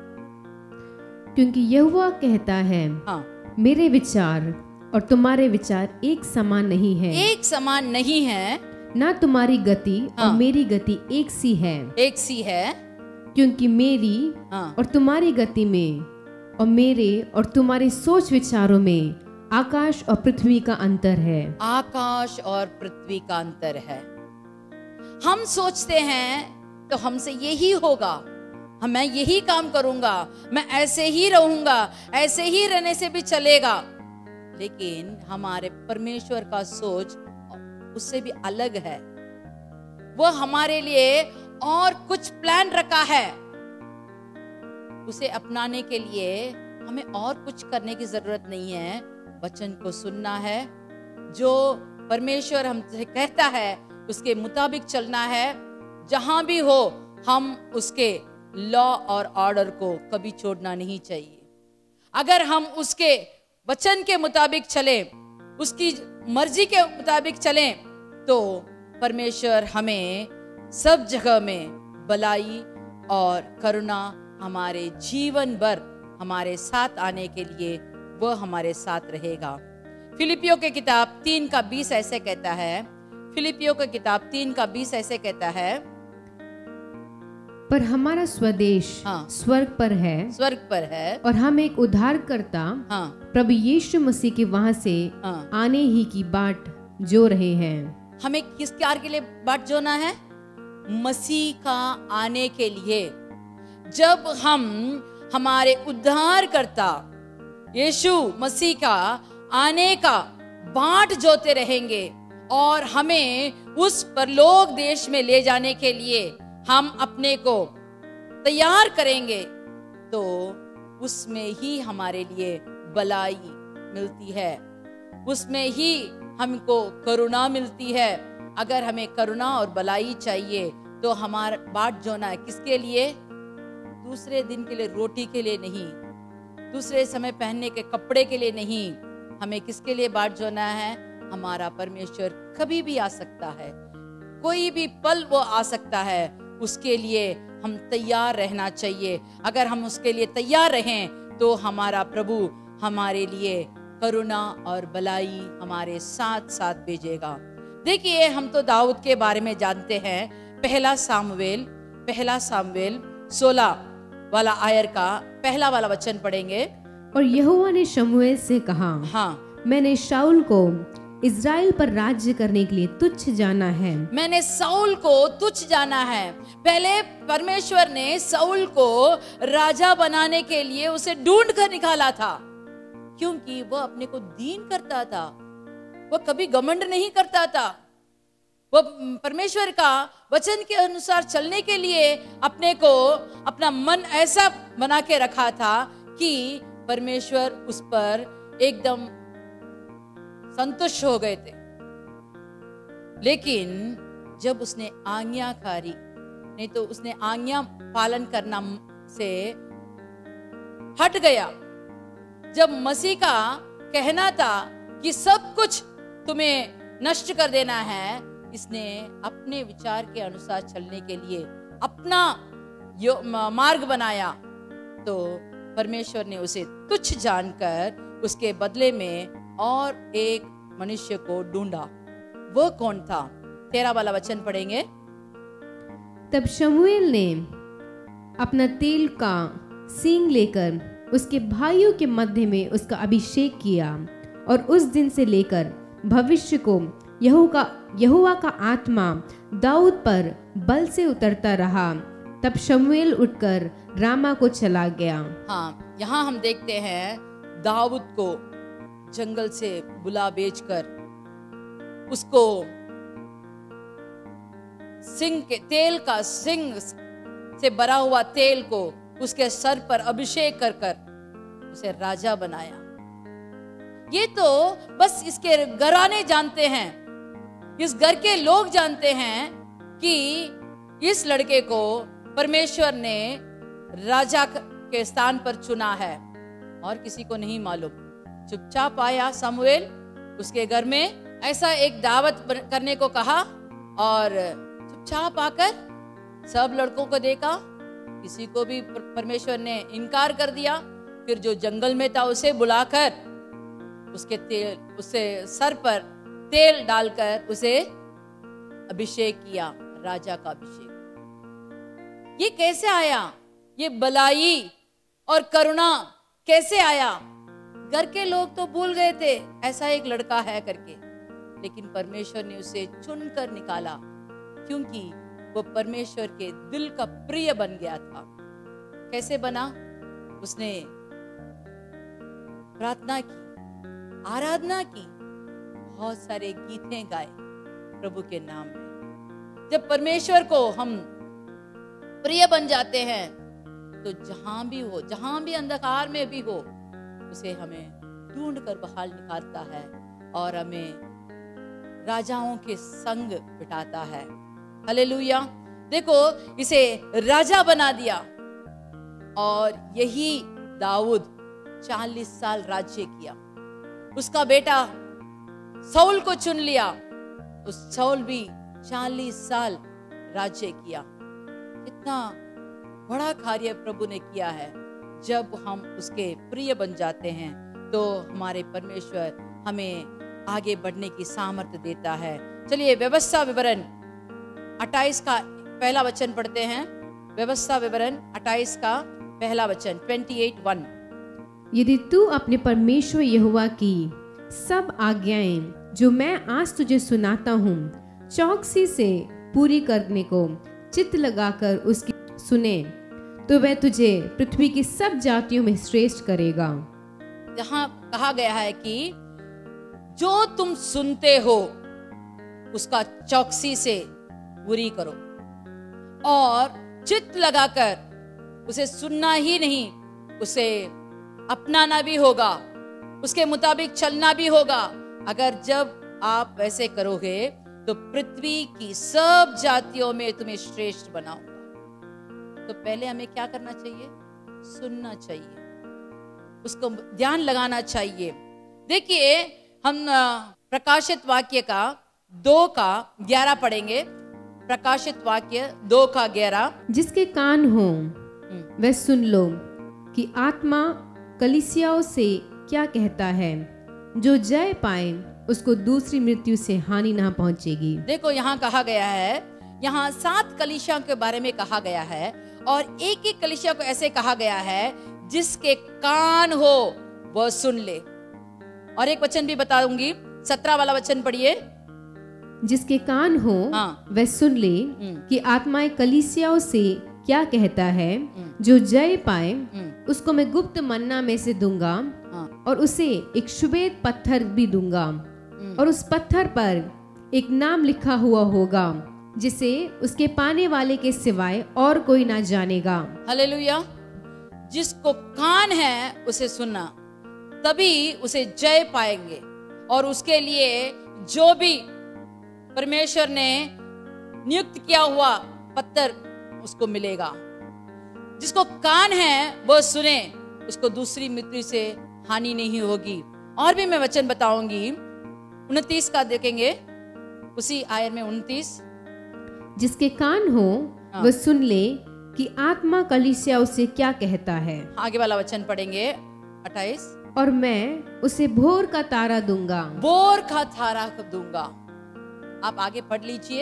क्योंकि यहोवा कहता है, हाँ, मेरे विचार और तुम्हारे विचार एक समान नहीं है, एक समान नहीं है, ना तुम्हारी गति हाँ, और मेरी गति एक सी है, एक सी है। क्योंकि मेरी हाँ, और तुम्हारी गति में और मेरे और तुम्हारी सोच विचारों में आकाश और पृथ्वी का अंतर है। आकाश और पृथ्वी का अंतर है। हम सोचते हैं तो हमसे यही होगा, हम मैं यही काम करूंगा, मैं ऐसे ही रहूंगा, ऐसे ही रहने से भी चलेगा। लेकिन हमारे परमेश्वर का सोच उससे भी अलग है। वो हमारे लिए और कुछ प्लान रखा है। उसे अपनाने के लिए हमें और कुछ करने की जरूरत नहीं है, वचन को सुनना है। जो परमेश्वर हमसे कहता है उसके मुताबिक चलना है। जहां भी हो हम उसके लॉ और ऑर्डर को कभी छोड़ना नहीं चाहिए। अगर हम उसके वचन के मुताबिक चलें, उसकी मर्जी के मुताबिक चलें, तो परमेश्वर हमें सब जगह में भलाई और करुणा हमारे जीवन भर हमारे साथ आने के लिए वह हमारे साथ रहेगा। फिलिपियों के किताब तीन का बीस ऐसे कहता है, फिलिपियों के किताब तीन का बीस ऐसे कहता है, पर हमारा स्वदेश हाँ, स्वर्ग पर है, स्वर्ग पर है, और हम एक उद्धारकर्ता हाँ, प्रभु यीशु मसीह के वहां से हाँ। आने ही की बाट जो रहे हैं। हमें किस कार्य के लिए बाट जोना है? मसीह का आने के लिए। जब हम हमारे उद्धारकर्ता यीशु मसीह का आने का बाट जोते रहेंगे और हमें उस परलोक देश में ले जाने के लिए हम अपने को तैयार करेंगे, तो उसमें ही हमारे लिए भलाई मिलती है, उसमें ही हमको करुणा मिलती है। अगर हमें करुणा और भलाई चाहिए तो हमारा बाट जोना है किसके लिए? दूसरे दिन के लिए, रोटी के लिए नहीं, दूसरे समय पहनने के कपड़े के लिए नहीं। हमें किसके लिए बाट जोना है? हमारा परमेश्वर कभी भी आ सकता है, कोई भी पल वो आ सकता है, उसके लिए हम तैयार रहना चाहिए। अगर हम उसके लिए तैयार रहें तो हमारा प्रभु हमारे लिए करुणा और भलाई हमारे साथ साथ भेजेगा। देखिए, हम तो दाऊद के बारे में जानते हैं। पहला सामुएल पहला सामुएल सोलह वाला आयर का पहला वाला वचन पढ़ेंगे। और यहोवा ने शमूएल से कहा, हाँ, मैंने शाऊल को इज़राइल पर राज्य करने के लिए तुच्छ जाना है। मैंने साउल को तुच्छ जाना है। पहले परमेश्वर ने साउल को राजा बनाने के लिए उसे ढूंढ कर निकाला था, क्योंकि वह अपने को दीन करता था, वह कभी घमंड नहीं करता था। वह परमेश्वर का वचन के अनुसार चलने के लिए अपने को, अपना मन ऐसा बना के रखा था कि परमेश्वर उस पर एकदम संतुष्ट हो गए थे। लेकिन जब उसने आज्ञाकारी, नहीं तो उसने आज्ञा पालन करना से हट गया, जब मसीह का कहना था कि सब कुछ तुम्हें नष्ट कर देना है, इसने अपने विचार के अनुसार चलने के लिए अपना मार्ग बनाया, तो परमेश्वर ने उसे तुच्छ जानकर उसके बदले में और एक मनुष्य को ढूंढा। वो कौन था? तेरह वाला वचन पढ़ेंगे। तब शमूएल ने अपना तेल का सींग लेकर उसके भाइयों के मध्य में उसका अभिषेक किया, और उस दिन से लेकर भविष्य को यहोवा का यहोवा का आत्मा दाऊद पर बल से उतरता रहा। तब शमूएल उठकर रामा को चला गया। हाँ, यहाँ हम देखते हैं दाऊद को जंगल से बुला बेचकर उसको सिंह के तेल का सिंह से भरा हुआ तेल को उसके सर पर अभिषेक कर कर उसे राजा बनाया। ये तो बस इसके घराने जानते हैं, इस घर के लोग जानते हैं कि इस लड़के को परमेश्वर ने राजा के स्थान पर चुना है, और किसी को नहीं मालूम। चुपचाप आया सामुएल, उसके घर में ऐसा एक दावत करने को कहा, और चुपचाप आकर सब लड़कों को देखा, किसी को भी परमेश्वर ने इनकार कर दिया। फिर जो जंगल में था उसे बुलाकर उसके तेल, उससे सर पर तेल डालकर उसे अभिषेक किया, राजा का अभिषेक। ये कैसे आया? ये भलाई और करुणा कैसे आया? घर के लोग तो भूल गए थे ऐसा एक लड़का है करके, लेकिन परमेश्वर ने उसे चुनकर निकाला, क्योंकि वो परमेश्वर के दिल का प्रिय बन गया था। कैसे बना? उसने प्रार्थना की, आराधना की, बहुत सारे गीतें गाए प्रभु के नाम में। जब परमेश्वर को हम प्रिय बन जाते हैं तो जहां भी हो, जहां भी अंधकार में भी हो, उसे हमें ढूंढ कर बाहर निकालता है और हमें राजाओं के संग बिठाता है। हालेलुया। देखो, इसे राजा बना दिया और यही दाऊद चालीस साल राज्य किया। उसका बेटा शाऊल को चुन लिया, उस शाऊल भी चालीस साल राज्य किया। कितना बड़ा कार्य प्रभु ने किया है। जब हम उसके प्रिय बन जाते हैं तो हमारे परमेश्वर हमें आगे बढ़ने की सामर्थ्य देता है। चलिए व्यवस्था विवरण अट्ठाईस का पहला वचन पढ़ते हैं। व्यवस्था विवरण अट्ठाईस का पहला वचन, अट्ठाईस वन। यदि तू अपने परमेश्वर यहोवा की सब आज्ञाएं जो मैं आज तुझे सुनाता हूँ चौकसी से पूरी करने को चित्त लगाकर उसकी सुने तो वह तुझे पृथ्वी की सब जातियों में श्रेष्ठ करेगा। जहां कहा गया है कि जो तुम सुनते हो उसका चौकसी से पूरी करो और चित्त लगाकर उसे सुनना ही नहीं, उसे अपनाना भी होगा, उसके मुताबिक चलना भी होगा। अगर जब आप वैसे करोगे तो पृथ्वी की सब जातियों में तुम्हें श्रेष्ठ बनाऊंगा। तो पहले हमें क्या करना चाहिए? सुनना चाहिए, उसको ध्यान लगाना चाहिए। देखिए, हम प्रकाशित वाक्य का दो का ग्यारह पढ़ेंगे। प्रकाशित वाक्य दो का ग्यारह। जिसके कान हो वह सुन लो कि आत्मा कलीसियाओं से क्या कहता है। जो जय पाए उसको दूसरी मृत्यु से हानि ना पहुंचेगी। देखो, यहाँ कहा गया है, यहाँ सात कलीसियाओं के बारे में कहा गया है और एक एक कलीसिया को ऐसे कहा गया है जिसके कान हो वह सुन ले। और एक वचन भी बताऊंगी, सत्रह वाला वचन पढ़िए। जिसके कान हो हाँ। वह सुन ले कि आत्माएं कलीसियाओं से क्या कहता है। जो जय पाए उसको मैं गुप्त मन्ना में से दूंगा हाँ। और उसे एक श्वेत पत्थर भी दूंगा और उस पत्थर पर एक नाम लिखा हुआ होगा जिसे उसके पाने वाले के सिवाय और कोई ना जानेगा। हालेलुया। जिसको कान है उसे सुनना, तभी उसे जय पाएंगे और उसके लिए जो भी परमेश्वर ने नियुक्त किया हुआ पत्थर उसको मिलेगा। जिसको कान है वह सुने, उसको दूसरी मृत्यु से हानि नहीं होगी। और भी मैं वचन बताऊंगी, उनतीस का देखेंगे, उसी आयत में उनतीस। जिसके कान हो हाँ। वह सुन ले कि आत्मा कलीसियाओं से क्या कहता है। आगे वाला वचन पढ़ेंगे अट्ठाईस। और मैं उसे भोर का तारा दूंगा। भोर का तारा दूंगा। आप आगे पढ़ लीजिए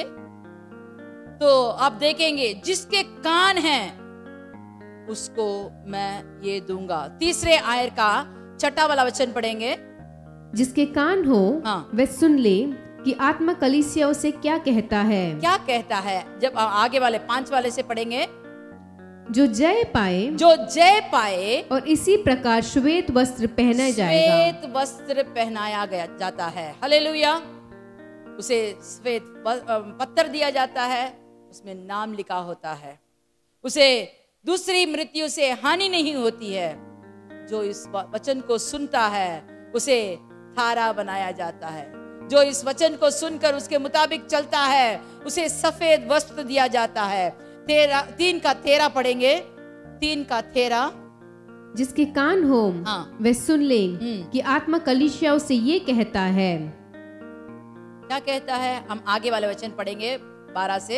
तो आप देखेंगे जिसके कान हैं उसको मैं ये दूंगा। तीसरे आयत का छठा वाला वचन पढ़ेंगे। जिसके कान हो हाँ। वह सुन ले कि आत्मा कलीसियाओं से क्या कहता है। क्या कहता है? जब आगे वाले पांच वाले से पढ़ेंगे, जो जय पाए जो जय पाए और इसी प्रकार श्वेत वस्त्र पहना जाएगा। श्वेत वस्त्र पहनाया गया जाता है। हालेलुया। उसे श्वेत पत्थर दिया जाता है, उसमें नाम लिखा होता है। उसे दूसरी मृत्यु से हानि नहीं होती है। जो इस वचन को सुनता है उसे थारा बनाया जाता है। जो इस वचन को सुनकर उसके मुताबिक चलता है उसे सफेद वस्त्र दिया जाता है। तेरा तीन का तेरा पढ़ेंगे। तीन का तेरा। जिसके कान हो हाँ। वह सुन ले हम्म। कि आत्मा कलीसियाओं से ये कहता है। क्या कहता है? हम आगे वाले वचन पढ़ेंगे बारह से।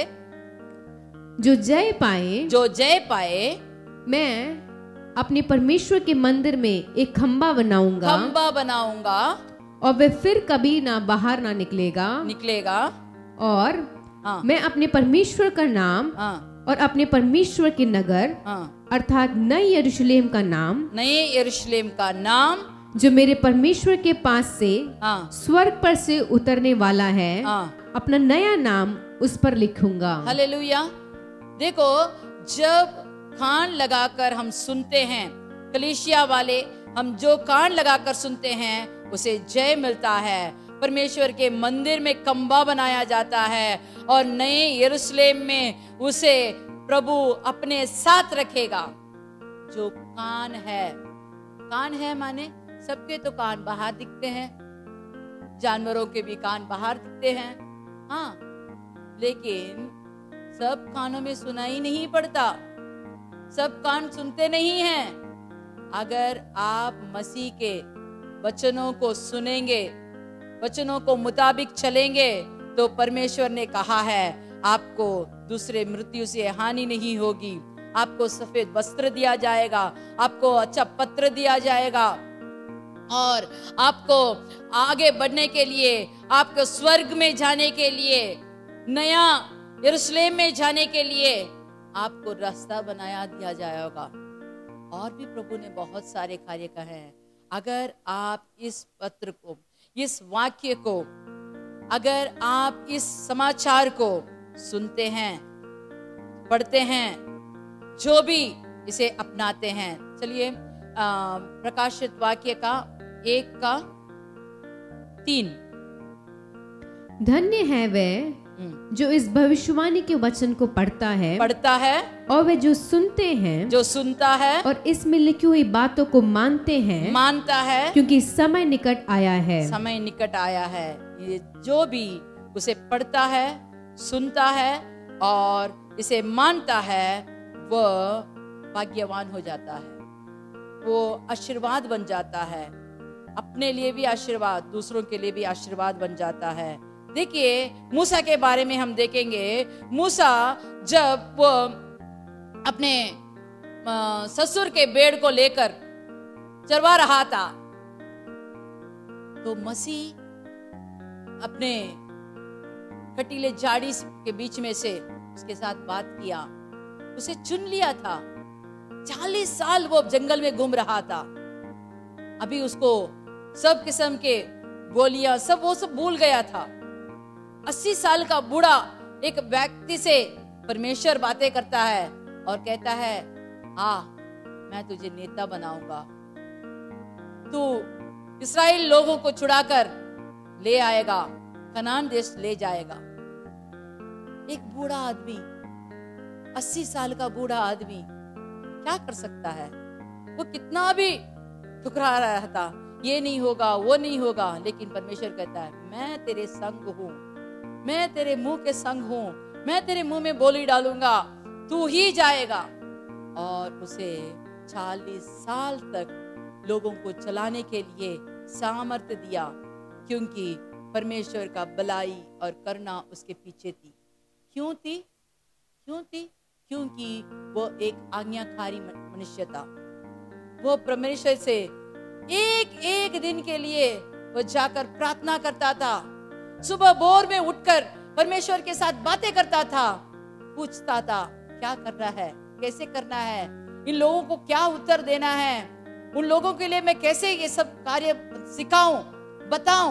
जो जय पाए जो जय पाए मैं अपने परमेश्वर के मंदिर में एक खंबा बनाऊंगा खंबा बनाऊंगा और वह फिर कभी ना बाहर ना निकलेगा निकलेगा। और हाँ। मैं अपने परमेश्वर का नाम हाँ। और अपने परमेश्वर के नगर हाँ। अर्थात नई यरूशलेम का नाम, नए यरूशलेम का नाम जो मेरे परमेश्वर के पास से हाँ। स्वर्ग पर से उतरने वाला है, हाँ। अपना नया नाम उस पर लिखूंगा। हालेलुया। देखो, जब कान लगाकर हम सुनते हैं, कलीसिया वाले, हम जो कान लगाकर सुनते हैं उसे जय मिलता है। परमेश्वर के मंदिर में कंबा बनाया जाता है और नए यरूशलेम में उसे प्रभु अपने साथ रखेगा। जो कान है, कान है माने सबके तो कान बाहर दिखते हैं, जानवरों के भी कान बाहर दिखते हैं, हाँ, लेकिन सब कानों में सुनाई नहीं पड़ता, सब कान सुनते नहीं हैं। अगर आप मसीह के वचनों को सुनेंगे, वचनों को मुताबिक चलेंगे, तो परमेश्वर ने कहा है आपको दूसरे मृत्यु से हानि नहीं होगी, आपको सफेद वस्त्र दिया जाएगा, आपको अच्छा पत्र दिया जाएगा और आपको आगे बढ़ने के लिए, आपको स्वर्ग में जाने के लिए, नया यरूशलेम में जाने के लिए आपको रास्ता बनाया दिया जाएगा। और भी प्रभु ने बहुत सारे कार्य कहे हैं। अगर आप इस पत्र को, इस वाक्य को, अगर आप इस समाचार को सुनते हैं, पढ़ते हैं, जो भी इसे अपनाते हैं, चलिए प्रकाशित वाक्य का एक का तीन। धन्य है वह जो इस भविष्यवाणी के वचन को पढ़ता है पढ़ता है और वे जो सुनते हैं, जो सुनता है और इसमें लिखी हुई बातों को मानते हैं, मानता है, क्योंकि समय निकट आया है। समय निकट आया है। ये जो भी उसे पढ़ता है, सुनता है और इसे मानता है, वह भाग्यवान हो जाता है, वो आशीर्वाद बन जाता है, अपने लिए भी आशीर्वाद, दूसरों के लिए भी आशीर्वाद बन जाता है। देखिए, मूसा के बारे में हम देखेंगे। मूसा जब वो अपने ससुर के भेड़ को लेकर चरवा रहा था, तो मसीह अपने कटीले झाड़ी के बीच में से उसके साथ बात किया, उसे चुन लिया था। चालीस साल वो जंगल में घूम रहा था, अभी उसको सब किस्म के गोलियां सब वो सब भूल गया था। अस्सी साल का बूढ़ा एक व्यक्ति से परमेश्वर बातें करता है और कहता है, हाँ, मैं तुझे नेता बनाऊंगा, तू इस्राएल लोगों को छुड़ाकर ले आएगा, कनान देश ले जाएगा। एक बूढ़ा आदमी, अस्सी साल का बूढ़ा आदमी क्या कर सकता है? वो कितना भी ठुकरा रहा था, ये नहीं होगा, वो नहीं होगा, लेकिन परमेश्वर कहता है, मैं तेरे संग हूं, मैं तेरे मुंह के संग हूं, मैं तेरे मुंह में बोली डालूंगा, तू ही जाएगा। और उसे चालीस साल तक लोगों को चलाने के लिए सामर्थ्य दिया, क्योंकि परमेश्वर का भलाई और करुणा उसके पीछे थी। क्यों थी? क्यों थी? क्योंकि वो एक आज्ञाकारी मनुष्य था। वो परमेश्वर से एक एक दिन के लिए वो जाकर प्रार्थना करता था, सुबह भोर में उठकर परमेश्वर के साथ बातें करता था, पूछता था क्या करना है, कैसे करना है, इन लोगों को क्या उत्तर देना है, उन लोगों के लिए मैं कैसे ये सब कार्य सिखाऊं, बताऊं।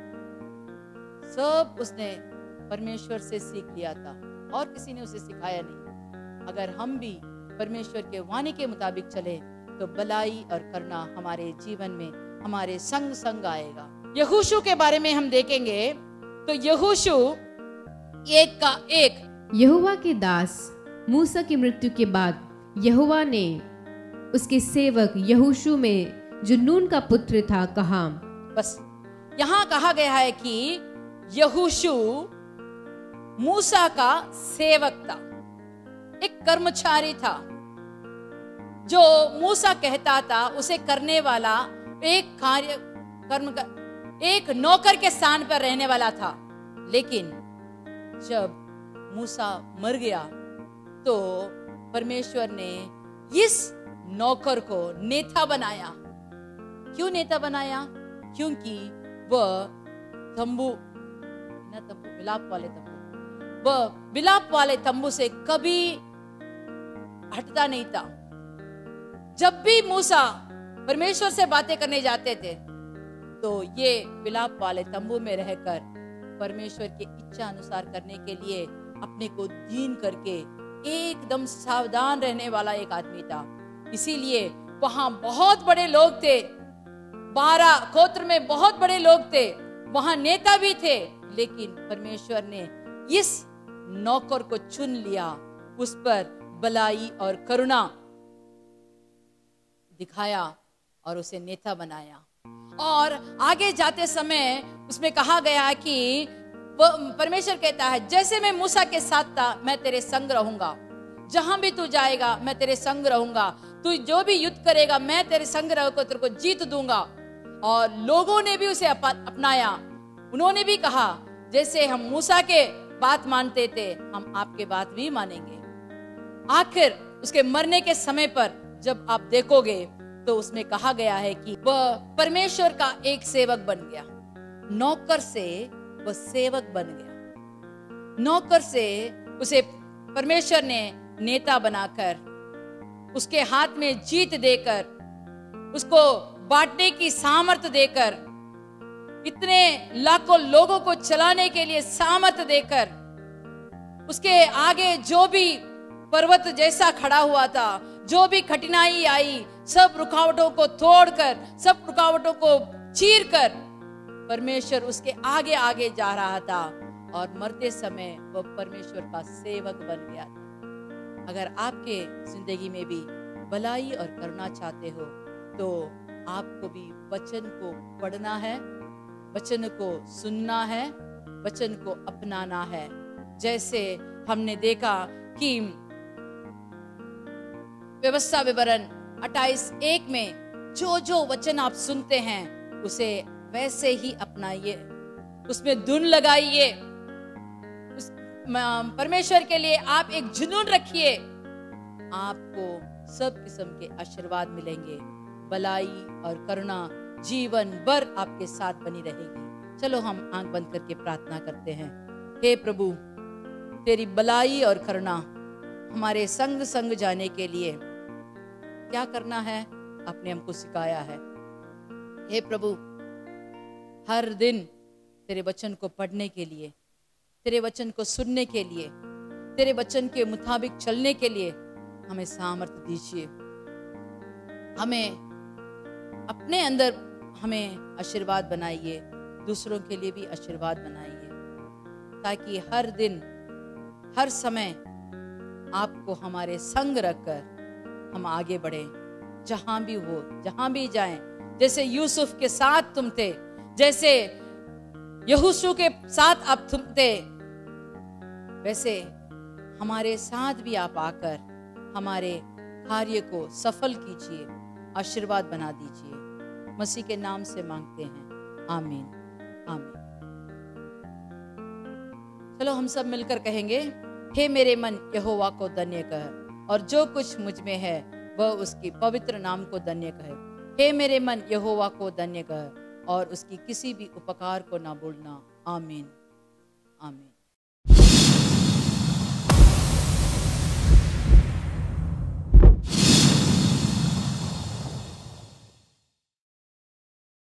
सब उसने परमेश्वर से सीख लिया था और किसी ने उसे सिखाया नहीं। अगर हम भी परमेश्वर के वाणी के मुताबिक चले तो भलाई और करुणा हमारे जीवन में हमारे संग संग आएगा। यहोशू के बारे में हम देखेंगे तो यहोशू एक का एक। यहोवा के दास मूसा की मृत्यु के बाद यहोवा ने उसके सेवक यहोशू में जो नून का पुत्र था कहा। बस यहाँ कहा गया है कि यहोशू मूसा का सेवक था, एक कर्मचारी था, जो मूसा कहता था उसे करने वाला, एक कार्य कर्म का एक नौकर के स्थान पर रहने वाला था। लेकिन जब मूसा मर गया तो परमेश्वर ने इस नौकर को नेता बनाया। क्यों नेता बनाया? क्योंकि वह तंबू ना तंबू विलाप वाले तंबू वह विलाप वाले तंबू से कभी हटता नहीं था। जब भी मूसा परमेश्वर से बातें करने जाते थे तो ये विलाप वाले तंबू में रहकर परमेश्वर की इच्छा अनुसार करने के लिए अपने को दीन करके एकदम सावधान रहने वाला एक आदमी था। इसीलिए वहां बहुत बड़े लोग थे, बारह गोत्र में बहुत बड़े लोग थे, वहां नेता भी थे, लेकिन परमेश्वर ने इस नौकर को चुन लिया, उस पर भलाई और करुणा दिखाया और उसे नेता बनाया। और आगे जाते समय उसमें कहा गया कि वो परमेश्वर कहता है, जैसे मैं मूसा के साथ था मैं तेरे संग रहूंगा, जहां भी तू जाएगा मैं तेरे संग रहूंगा, तू जो भी युद्ध करेगा मैं तेरे संग रहकर तेरे को जीत दूंगा। और लोगों ने भी उसे अपनाया। उन्होंने भी कहा, जैसे हम मूसा के बात मानते थे हम आपके बात भी मानेंगे। आखिर उसके मरने के समय पर जब आप देखोगे तो उसमें कहा गया है कि वह परमेश्वर का एक सेवक बन गया। नौकर से वह सेवक बन गया। नौकर से उसे परमेश्वर ने नेता बनाकर, उसके हाथ में जीत देकर, उसको बांटने की सामर्थ देकर, इतने लाखों लोगों को चलाने के लिए सामर्थ देकर, उसके आगे जो भी पर्वत जैसा खड़ा हुआ था, जो भी कठिनाई आई, सब रुकावटों को तोड़कर, सब रुकावटों को चीरकर परमेश्वर उसके आगे आगे जा रहा था और मरते समय वह परमेश्वर का सेवक बन गया था। अगर आपके जिंदगी में भी भलाई और करुणा चाहते हो तो आपको भी वचन को पढ़ना है, वचन को सुनना है, वचन को अपनाना है। जैसे हमने देखा कि व्यवस्था विवरण अट्ठाईस एक में जो जो वचन आप सुनते हैं उसे वैसे ही अपनाइए, उसमें धुन लगाइए, उस परमेश्वर के लिए आप एक जुनून रखिए, आपको सब किस्म के आशीर्वाद मिलेंगे। भलाई और करुणा जीवन भर आपके साथ बनी रहेगी। चलो हम आंख बंद करके प्रार्थना करते हैं। हे प्रभु, तेरी भलाई और करुणा हमारे संग संग जाने के लिए क्या करना है आपने हमको सिखाया है। हे प्रभु, हर दिन तेरे वचन को पढ़ने के लिए, तेरे वचन को सुनने के लिए, तेरे वचन के मुताबिक चलने के लिए हमें सामर्थ्य दीजिए। हमें अपने अंदर हमें आशीर्वाद बनाइए, दूसरों के लिए भी आशीर्वाद बनाइए, ताकि हर दिन हर समय आपको हमारे संग रखकर हम आगे बढ़े, जहां भी हो, जहां भी जाएं। जैसे यूसुफ के साथ तुम थे, जैसे यहोशू के साथ आप तुम थे, वैसे हमारे साथ भी आप आकर हमारे कार्य को सफल कीजिए, आशीर्वाद बना दीजिए। मसीह के नाम से मांगते हैं, आमीन आमीन। चलो हम सब मिलकर कहेंगे, हे मेरे मन यहोवा को धन्य कह और जो कुछ मुझ में है वह उसकी पवित्र नाम को धन्य कहे। हे मेरे मन यहोवा को धन्य कह और उसकी किसी भी उपकार को ना भूलना। आमीन आमीन।